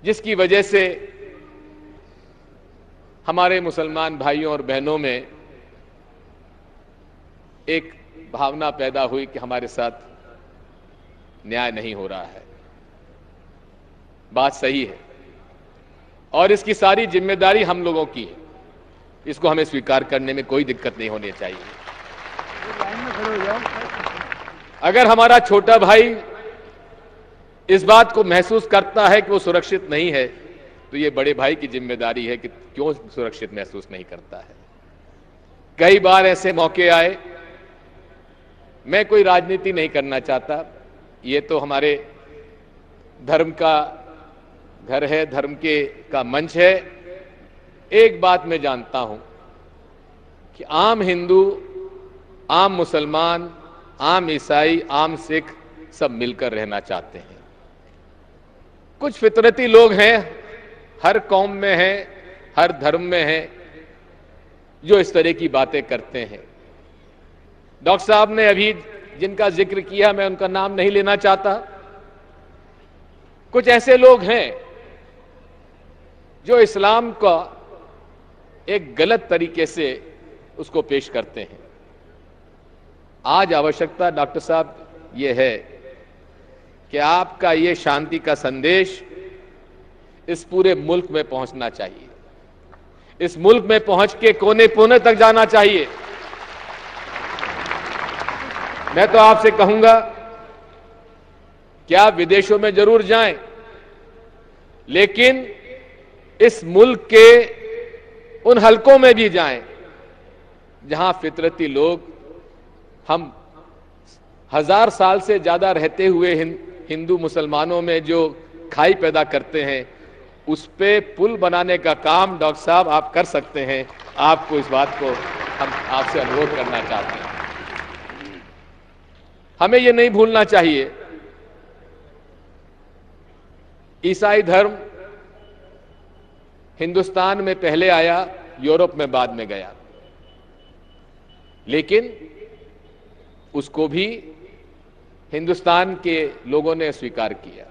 جس کی وجہ سے ہمارے مسلمان بھائیوں اور بہنوں میں ایک بھاونا پیدا ہوئی کہ ہمارے ساتھ نیائے نہیں ہو رہا ہے. بات صحیح ہے اور اس کی ساری ذمہ داری ہم لوگوں کی ہے. اس کو ہمیں سویکار کرنے میں کوئی دقت نہیں ہونی چاہیے. اگر ہمارا چھوٹا بھائی اس بات کو محسوس کرتا ہے کہ وہ سرکشت نہیں ہے تو یہ بڑے بھائی کی ذمہ داری ہے کہ کیوں سرکشت محسوس نہیں کرتا ہے. کئی بار ایسے موقع آئے, میں کوئی راجنیتی نہیں کرنا چاہتا, یہ تو ہمارے دھرم کا گھر ہے, دھرم کا منچ ہے. ایک بات میں جانتا ہوں کہ عام ہندو, عام مسلمان, عام عیسائی, عام سکھ سب مل کر رہنا چاہتے ہیں. کچھ فطرتی لوگ ہیں, ہر قوم میں ہیں, ہر دھرم میں ہیں, جو اس طرح کی باتیں کرتے ہیں. ڈاکٹر صاحب نے ابھی جن کا ذکر کیا, میں ان کا نام نہیں لینا چاہتا. کچھ ایسے لوگ ہیں جو اسلام کا ایک غلط طریقے سے اس کو پیش کرتے ہیں. آج آوشکتا ڈاکٹر صاحب یہ ہے کہ آپ کا یہ شانتی کا سندیش اس پورے ملک میں پہنچنا چاہیے. اس ملک میں پہنچ کے کونے کونے تک جانا چاہیے. میں تو آپ سے کہوں گا کہ آپ ودیشوں میں ضرور جائیں, لیکن اس ملک کے ان حلقوں میں بھی جائیں جہاں فطرتی لوگ, ہم 1000 سال سے زیادہ رہتے ہوئے ہندو مسلمانوں میں جو کھائی پیدا کرتے ہیں, اس پہ پل بنانے کا کام ڈاکٹر صاحب آپ کر سکتے ہیں. آپ کو اس بات کو ہم آپ سے انوروھ کرنا چاہتے ہیں. ہمیں یہ نہیں بھولنا چاہیے, عیسائی دھرم ہندوستان میں پہلے آیا, یورپ میں بعد میں گیا, لیکن اس کو بھی ہندوستان کے لوگوں نے سویکار کیا.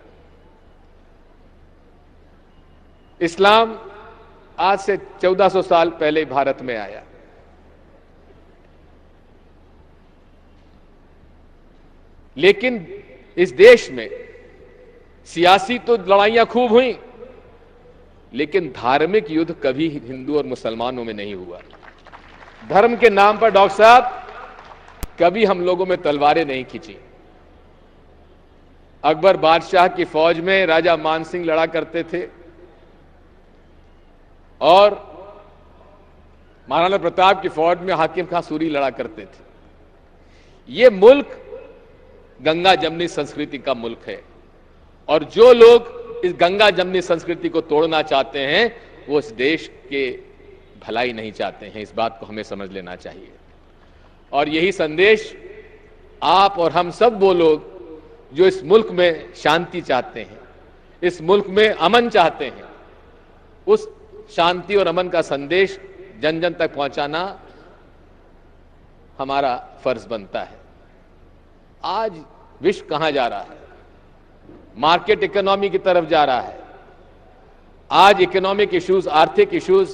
اسلام آج سے 1400 سال پہلے بھارت میں آیا. لیکن اس دیش میں سیاسی تو لڑائیاں خوب ہوئیں, لیکن دھارمک یدھ کبھی ہندو اور مسلمانوں میں نہیں ہوا. دھرم کے نام پر ڈاکٹر صاحب کبھی ہم لوگوں میں تلواریں نہیں کھینچی. اکبر بادشاہ کی فوج میں راجہ مان سنگھ لڑا کرتے تھے اور مہارانا پرتاپ کی فوج میں حاکم خان سوری لڑا کرتے تھے. یہ ملک گنگا جمنی سنسکرتی کا ملک ہے, اور جو لوگ اس گنگا جمنی سنسکرتی کو توڑنا چاہتے ہیں وہ اس دیش کے بھلائی نہیں چاہتے ہیں. اس بات کو ہمیں سمجھ لینا چاہیے. اور یہی سندیش آپ اور ہم سب وہ لوگ جو اس ملک میں شانتی چاہتے ہیں, اس ملک میں امن چاہتے ہیں, اس شانتی اور امن کا سندیش جن جن تک پہنچانا ہمارا فرض بنتا ہے. آج وشو کہاں جا رہا ہے؟ مارکیٹ اکنامی کی طرف جا رہا ہے. آج اکنامک ایشوز, آرتھک ایشوز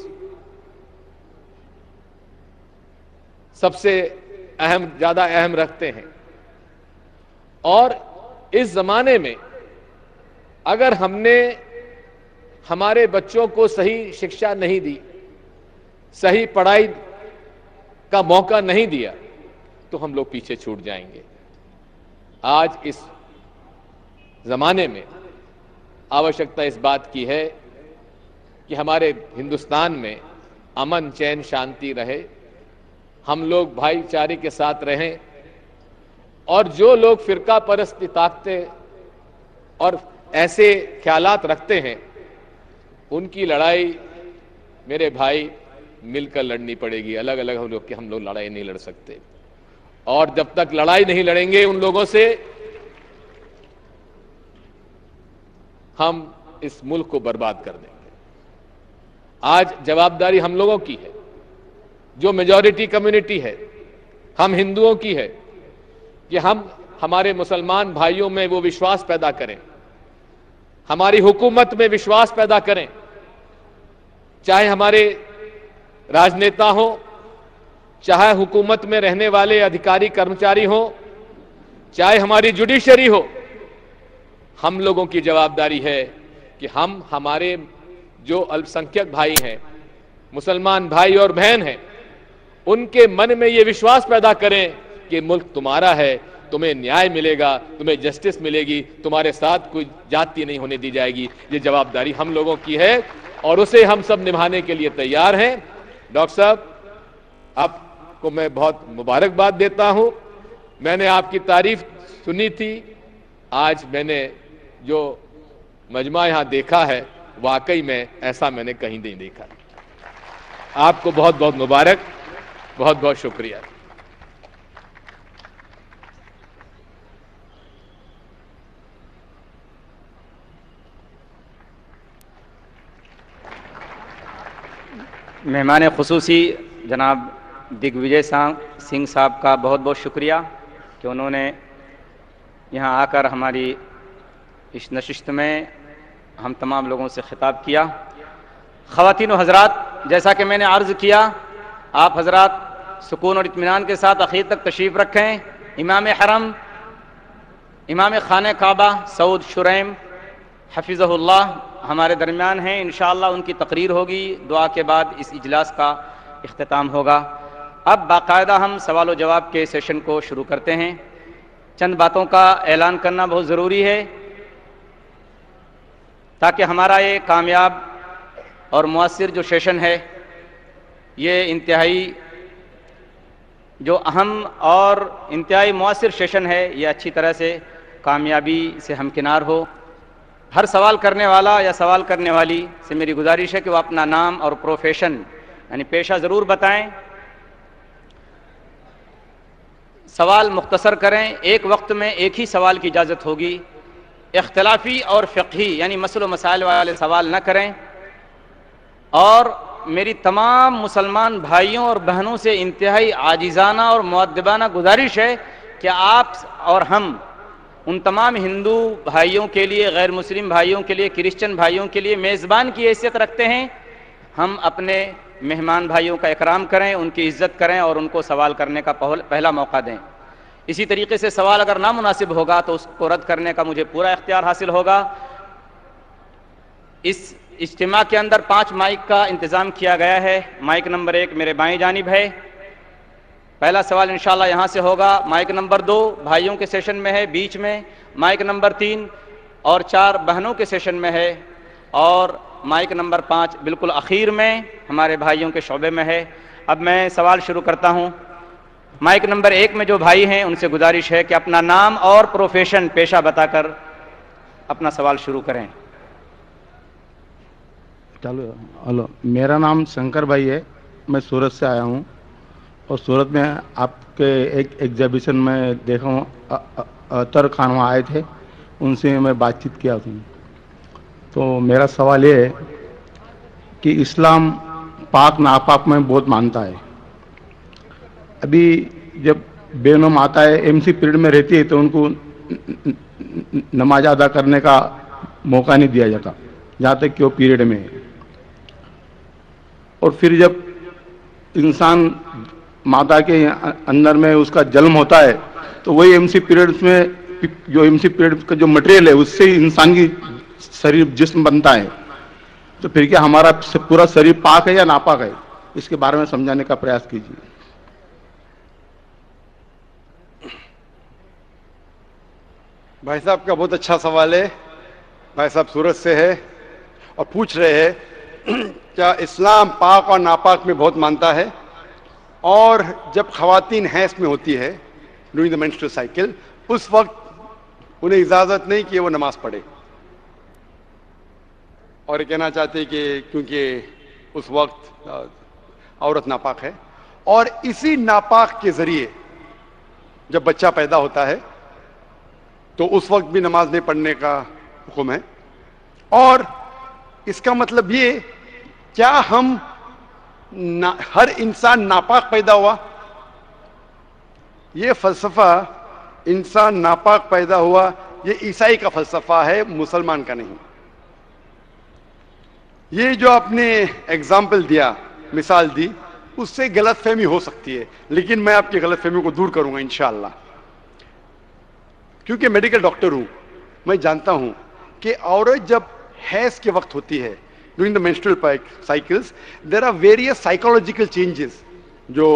سب سے زیادہ اہم رکھتے ہیں. اور اس زمانے میں اگر ہم نے ہمارے بچوں کو صحیح شکشا نہیں دی, صحیح پڑھائی کا موقع نہیں دیا, تو ہم لوگ پیچھے چھوٹ جائیں گے. آج اس زمانے میں آوشکتا اس بات کی ہے کہ ہمارے ہندوستان میں امن, چین, شانتی رہے, ہم لوگ بھائی چارے کے ساتھ رہیں, اور جو لوگ فرقہ پرستی طاقتیں اور ایسے خیالات رکھتے ہیں ان کی لڑائی میرے بھائی مل کر لڑنی پڑے گی. الگ الگ ہم لوگ لڑائی نہیں لڑ سکتے, اور جب تک لڑائی نہیں لڑیں گے ان لوگوں سے, ہم اس ملک کو برباد کر دیں گے. آج جوابداری ہم لوگوں کی ہے, جو میجورٹی کمیونٹی ہے, ہم ہندوؤں کی ہے, کہ ہم ہمارے مسلمان بھائیوں میں وہ وشواس پیدا کریں, ہماری حکومت میں وشواس پیدا کریں، چاہے ہمارے راجنیتا ہوں، چاہے حکومت میں رہنے والے ادھیکاری کرمچاری ہوں، چاہے ہماری جوڈیشری ہو۔ ہم لوگوں کی جوابداری ہے کہ ہم ہمارے جو الپسنکھیک بھائی ہیں، مسلمان بھائی اور بہن ہیں، ان کے من میں یہ وشواس پیدا کریں کہ ملک تمہارا ہے، تمہیں نیائے ملے گا، تمہیں جسٹس ملے گی، تمہارے ساتھ کوئی جاتی نہیں ہونے دی جائے گی۔ یہ جوابداری ہم لوگوں کی ہے اور اسے ہم سب نبھانے کے لیے تیار ہیں۔ ڈاکٹر صاحب، آپ کو میں بہت مبارکباد دیتا ہوں۔ میں نے آپ کی تعریف سنی تھی، آج میں نے جو مجمع یہاں دیکھا ہے واقعی میں ایسا میں نے کہیں نہیں دیکھا۔ آپ کو بہت بہت مبارک، بہت بہت شکریہ۔ مہمان خصوصی جناب دگ وجے سنگھ صاحب کا بہت بہت شکریہ کہ انہوں نے یہاں آ کر ہماری اس نشست میں ہم تمام لوگوں سے خطاب کیا۔ خواتین و حضرات، جیسا کہ میں نے عرض کیا، آپ حضرات سکون اور اطمینان کے ساتھ اخیر تک تشریف رکھیں۔ امام حرم، امام خانہ کعبہ سعود شریم حفظہ اللہ ہمارے درمیان ہیں، انشاءاللہ ان کی تقریر ہوگی، دعا کے بعد اس اجلاس کا اختتام ہوگا۔ اب باقاعدہ ہم سوال و جواب کے سیشن کو شروع کرتے ہیں۔ چند باتوں کا اعلان کرنا بہت ضروری ہے تاکہ ہمارا یہ کامیاب اور مؤثر جو سیشن ہے، یہ انتہائی جو اہم اور انتہائی مؤثر سیشن ہے، یہ اچھی طرح سے کامیابی سے ہمکنار ہو۔ ہر سوال کرنے والا یا سوال کرنے والی سے میری گزارش ہے کہ وہ اپنا نام اور پروفیشن یعنی پیشہ ضرور بتائیں۔ سوال مختصر کریں، ایک وقت میں ایک ہی سوال کی اجازت ہوگی۔ اختلافی اور فقہی یعنی مسائل و مسائل والے سوال نہ کریں۔ اور میری تمام مسلمان بھائیوں اور بہنوں سے انتہائی عاجزانہ اور مؤدبانہ گزارش ہے کہ آپ اور ہم ان تمام ہندو بھائیوں کے لیے، غیر مسلم بھائیوں کے لیے، کرسچن بھائیوں کے لیے میزبان کی حیثیت رکھتے ہیں۔ ہم اپنے مہمان بھائیوں کا اکرام کریں، ان کی عزت کریں اور ان کو سوال کرنے کا پہلا موقع دیں۔ اسی طریقے سے سوال اگر نامناسب ہوگا تو اس کو رد کرنے کا مجھے پورا اختیار حاصل ہوگا۔ اس اجتماع کے اندر 5 مائک کا انتظام کیا گیا ہے۔ مائک نمبر 1 میرے بائیں جانب ہے۔ پہلا سوال انشاءاللہ یہاں سے ہوگا۔ مائک نمبر 2 بھائیوں کے سیشن میں ہے بیچ میں، مائک نمبر 3 اور 4 بہنوں کے سیشن میں ہے، اور مائک نمبر 5 بالکل اخیر میں ہمارے بھائیوں کے شعبے میں ہے۔ اب میں سوال شروع کرتا ہوں۔ مائک نمبر 1 میں جو بھائی ہیں ان سے گزارش ہے کہ اپنا نام اور پروفیشن پیشہ بتا کر اپنا سوال شروع کریں۔ چلو ہلو، میرا نام شنکر بھائی ہے، میں سورت سے آیا ہوں، اور سورت میں آپ کے ایک ایگزیبیشن میں دیکھا ہوں، اطہر خان وہاں آئے تھے، ان سے میں بات چیت کیا تھی۔ تو میرا سوال یہ ہے کہ اسلام پاک ناپاک میں بہت مانتا ہے۔ ابھی جب بینم آتا ہے، ایم سی پیریڈ میں رہتی ہے تو ان کو نماز ادا کرنے کا موقع نہیں دیا جاتا جہاں تک کہ وہ پیریڈ میں ہے، اور پھر جب انسان مادہ کے اندر میں اس کا جنم ہوتا ہے تو وہی ایم سی پیریڈ میں جو ایم سی پیریڈ کا جو مٹیریل ہے اس سے ہی انسان کی شریر جسم بنتا ہے۔ تو پھر کیا ہمارا پورا شریر پاک ہے یا ناپاک ہے؟ اس کے بارے میں سمجھانے کا پریاس کیجیے۔ بھائی صاحب کا بہت اچھا سوال ہے۔ بھائی صاحب سورت سے ہے اور پوچھ رہے ہیں کیا اسلام پاک اور ناپاک میں بہت مانتا ہے، اور جب خواتین حیض میں ہوتی ہے ڈیورنگ دا مینسٹرل سائیکل، اس وقت انہیں اجازت نہیں کہ وہ نماز پڑھے، اور یہ کہنا چاہتے کہ کیونکہ اس وقت عورت ناپاک ہے، اور اسی ناپاک کے ذریعے جب بچہ پیدا ہوتا ہے تو اس وقت بھی نماز نہیں پڑھنے کا حکم ہے۔ اور اس کا مطلب یہ کیا ہم ہر انسان ناپاک پیدا ہوا؟ یہ فلسفہ انسان ناپاک پیدا ہوا یہ عیسائی کا فلسفہ ہے، مسلمان کا نہیں۔ یہ جو آپ نے ایگزامپل دیا، مثال دی، اس سے غلط فہمی ہو سکتی ہے، لیکن میں آپ کی غلط فہمی کو دور کروں گا انشاءاللہ. کیونکہ میڈیکل ڈاکٹر ہوں، میں جانتا ہوں کہ عورت جب حیض کے وقت ہوتی ہے، during the menstrual cycles, there are various psychological changes, جو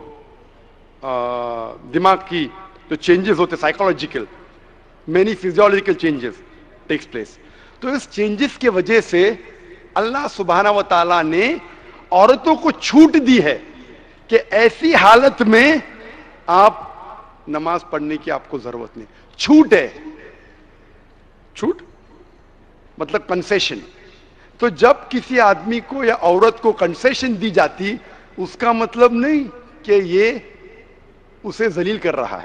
دماغ کی جو چینجز ہوتے psychological, many physiological changes takes place. تو اس چینجز کی وجہ سے اللہ سبحانہ و تعالیٰ نے عورتوں کو چھوٹ دی ہے کہ ایسی حالت میں آپ نماز پڑھنے کی آپ کو ضرورت نہیں. چھوٹ ہے، چھوٹ مطلب کنسیشن. تو جب کسی آدمی کو یا عورت کو کنسیشن دی جاتی، اس کا مطلب نہیں کہ یہ اسے ذلیل کر رہا ہے.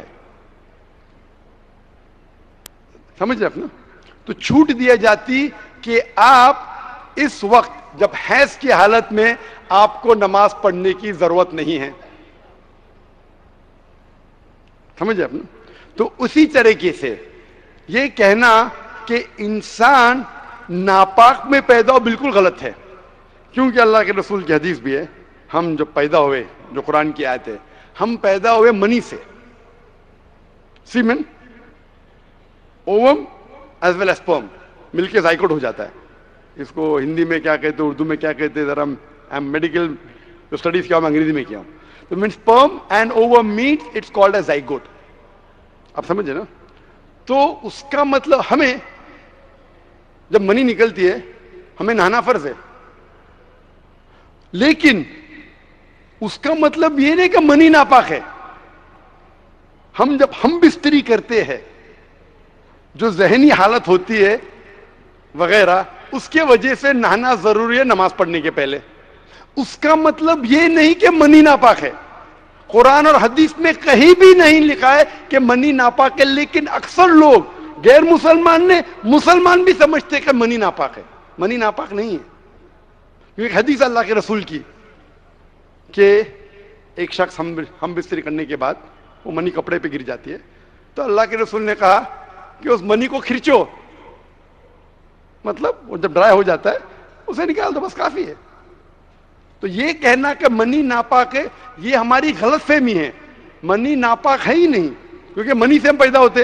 سمجھ رہے اپنا؟ تو چھوٹ دیا جاتی کہ آپ اس وقت جب حیض کی حالت میں آپ کو نماز پڑھنے کی ضرورت نہیں ہے. سمجھ رہے اپنا؟ تو اسی طریقے سے یہ کہنا کہ انسان ناپاک میں پیدا ہو بالکل غلط ہے، کیونکہ اللہ کے رسول کی حدیث بھی ہے، ہم جب پیدا ہوئے، جو قرآن کی آیت ہے، ہم پیدا ہوئے منی سے، semen, ovum as well as sperm مل کے زائگوٹ ہو جاتا ہے. اس کو ہندی میں کیا کہتے ہیں، اردو میں کیا کہتے ہیں، ذرا میڈیکل جو اسٹڈیز کیا ہوں میں انگریزی میں کیا ہوں. تو when sperm and ovum meet, it's called a zygote. آپ سمجھے نا؟ تو اس کا مطلب ہمیں جب منی نکلتی ہے ہمیں نہانا فرض ہے، لیکن اس کا مطلب یہ نہیں کہ منی ناپاک ہے. ہم جب ہم بستری کرتے ہیں، جو ذہنی حالت ہوتی ہے وغیرہ، اس کے وجہ سے نہانا ضروری ہے نماز پڑھنے کے پہلے. اس کا مطلب یہ نہیں کہ منی ناپاک ہے. قرآن اور حدیث میں کہیں بھی نہیں لکھا ہے کہ منی ناپاک ہے، لیکن اکثر لوگ غیر مسلمان نے مسلمان بھی سمجھتے کہ منی ناپاک ہے. منی ناپاک نہیں ہے. کیونکہ حدیث اللہ کے رسول کی کہ ایک شخص ہم بستری کرنے کے بعد وہ منی کپڑے پہ گر جاتی ہے، تو اللہ کے رسول نے کہا کہ اس منی کو کھرچو، مطلب وہ جب ڈرائی ہو جاتا ہے اسے نکال دو، بس کافی ہے. تو یہ کہنا کہ منی ناپاک ہے، یہ ہماری غلط فہمی ہے. منی ناپاک ہے ہی نہیں، کیونکہ منی سے ہم پیدا ہوتے.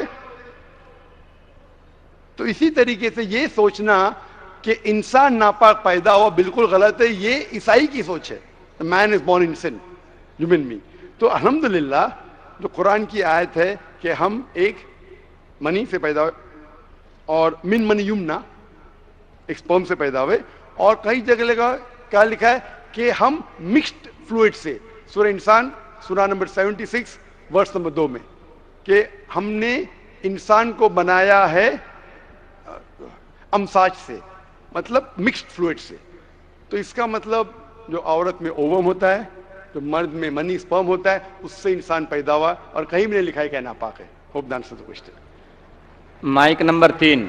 تو اسی طریقے سے یہ سوچنا کہ انسان ناپاک پیدا ہوا بالکل غلط ہے. یہ عیسائی کی سوچ ہے، man is born in sin, human being. تو الحمدللہ جو قرآن کی آیت ہے کہ ہم ایک منی سے پیدا ہوئے، اور من منی یمنا، ایک سپرم سے پیدا ہوئے. اور کئی جگہ کیا لکھا ہے کہ ہم مکسڈ فلوئڈ سے، سورہ انسان سورہ نمبر 76 ورس نمبر 2 میں، کہ ہم نے انسان کو بنایا ہے امساج سے، مطلب مکسڈ فلوئڈ سے. تو اس کا مطلب جو عورت میں اووم ہوتا ہے، جو مرد میں منی سپرم ہوتا ہے، اس سے انسان پیدا ہوا، اور کہیں بھی نہیں لکھا ہے کہ ناپاک ہے. ہوپ دان سے question. Mic number 3.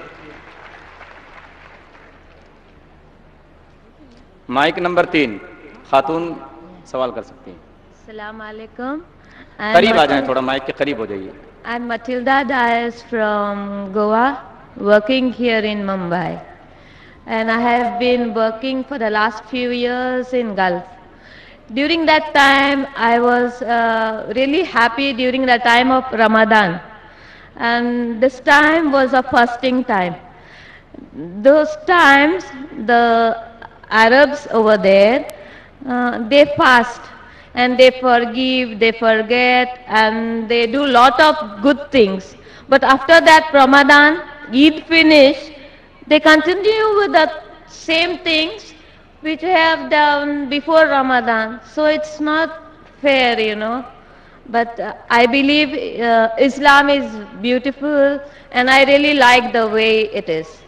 Mic number 3 خاتون سوال کر سکتی ہیں. السلام علیکم. قریب آ جائیں، تھوڑا مائک کے قریب ہو جائیے. I'm Matilda Dias from Goa, working here in Mumbai. And I have been working for the last few years in Gulf. During that time, I was really happy during the time of Ramadan. And this time was a fasting time. Those times, the Arabs over there, they fast and they forgive, they forget, and they do lot of good things. But after that Ramadan, Eid finish, they continue with the same things which they have done before Ramadan. So it's not fair, you know. But I believe Islam is beautiful, and I really like the way it is.